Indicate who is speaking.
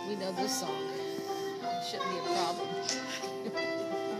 Speaker 1: We know this song. It shouldn't be a problem.